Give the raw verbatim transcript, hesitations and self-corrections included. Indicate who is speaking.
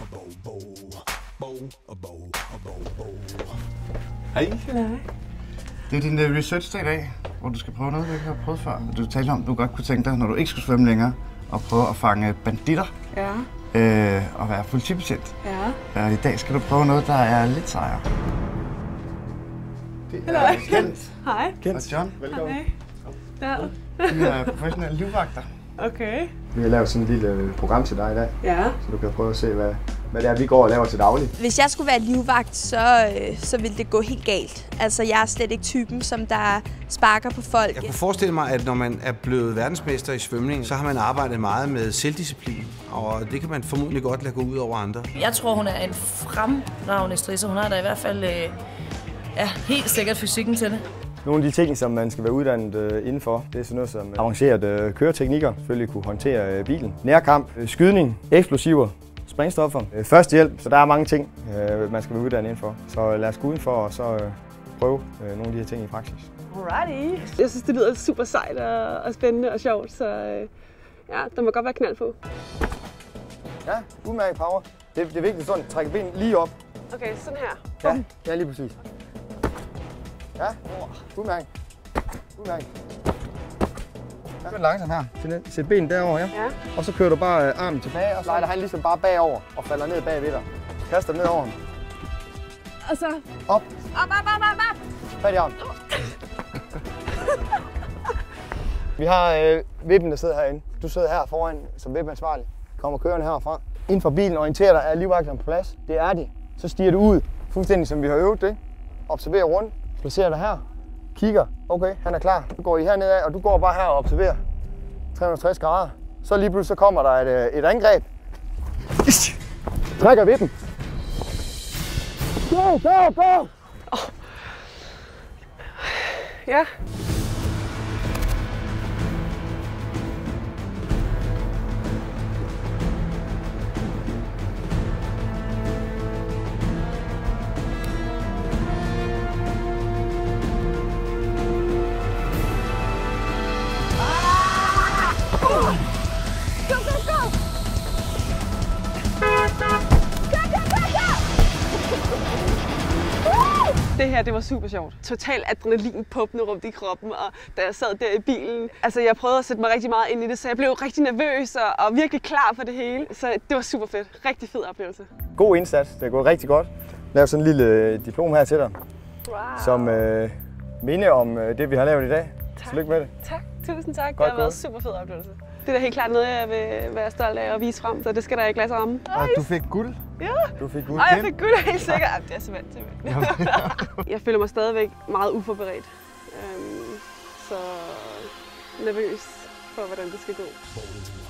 Speaker 1: Hej.
Speaker 2: Det er din uh, research-dag i dag, hvor du skal prøve noget, du ikke har prøvet før. Du talte om, at du godt kunne tænke dig, når du ikke skulle svømme længere, at prøve at fange banditter.
Speaker 3: Ja.
Speaker 2: Øh, og være politibetjent.
Speaker 3: Ja.
Speaker 2: Og i dag skal du prøve noget, der er lidt sejere. Det er Kent.
Speaker 3: Hej.
Speaker 2: Kent. Og John.
Speaker 1: Velkommen.
Speaker 3: Hej. Ja.
Speaker 2: Vi er professionelle livvagter.
Speaker 3: Okay.
Speaker 1: Vi har lavet sådan et lille program til dig i dag,
Speaker 3: Ja.
Speaker 1: så du kan prøve at se, hvad, hvad det er, vi går og laver til daglig.
Speaker 4: Hvis jeg skulle være livvagt, så, øh, så ville det gå helt galt. Altså, jeg er slet ikke typen, som der sparker på folk.
Speaker 5: Jeg kunne forestille mig, at når man er blevet verdensmester i svømning, så har man arbejdet meget med selvdisciplin, og det kan man formodentlig godt lade gå ud over andre.
Speaker 6: Jeg tror, hun er en fremragende strisser. Hun har da i hvert fald øh, ja, helt sikkert fysikken til det.
Speaker 1: Nogle af de ting, som man skal være uddannet øh, indenfor, det er sådan noget som avanceret øh, køreteknikker, selvfølgelig kunne håndtere øh, bilen, nærkamp, øh, skydning, eksplosiver, sprængstoffer, øh, førstehjælp, så der er mange ting, øh, man skal være uddannet indenfor. Så lad os gå udenfor og så øh, prøve øh, nogle af de her ting i praksis.
Speaker 3: Alrighty. Jeg synes, det lyder super sejt og, og spændende og sjovt, så øh, ja, der må godt være knald på.
Speaker 1: Ja, udmærket power. Det, det er vigtigt sådan, at trække benene lige op.
Speaker 3: Okay, sådan her.
Speaker 1: Ja, ja lige præcis. Ja, udmærket. Udmærket. Ja. Kør langsomt her. Sæt benet derover, ja.
Speaker 3: Ja.
Speaker 1: Og så kører du bare øh, armen tilbage, og så slider han ligesom bare bagover og falder ned bagved dig. Kaster ned over ham.
Speaker 3: Og så...
Speaker 1: Op.
Speaker 3: Op, op, op, op, op.
Speaker 1: Fat i armen. Vi har øh, vippen, der sidder herinde. Du sidder her foran som vipansvarlig. Kommer kørende herfra. Inden for bilen orienterer dig, er livvagterne på plads. Det er de. Så stiger du ud, fuldstændig som vi har øvet det. Observerer rundt. Placerer dig her. Kigger. Okay, han er klar. Så går I herned af, og du går bare her og observerer. tre hundrede og tres grader. Så lige pludselig så kommer der et, et angreb. Trækker vippen. Go, go, go!
Speaker 3: Oh. Ja. Det her, det var super sjovt. Total adrenalin pumpende rundt i kroppen, og da jeg sad der i bilen, altså jeg prøvede at sætte mig rigtig meget ind i det, så jeg blev rigtig nervøs og, og virkelig klar for det hele. Så det var super fedt. Rigtig fed oplevelse.
Speaker 1: God indsats. Det er gået rigtig godt. Lav sådan en lille diplom her til dig,
Speaker 3: wow.
Speaker 1: som øh, minde om øh, det, vi har lavet i dag.
Speaker 3: Tak.
Speaker 1: Tillykke med det.
Speaker 3: Tak. Tusind tak.
Speaker 1: Godt
Speaker 3: det har været super fed oplevelse. Det er da helt klart noget, jeg vil være stolt af at vise frem, så det skal der ikke lade sig ramme.
Speaker 1: Og du fik guld.
Speaker 3: Ja.
Speaker 1: Du fik guld.
Speaker 3: Og jeg fik guld helt sikkert. Det er simpelthen til Jeg føler mig stadigvæk meget uforberedt. Um, så nervøs for, hvordan det skal gå.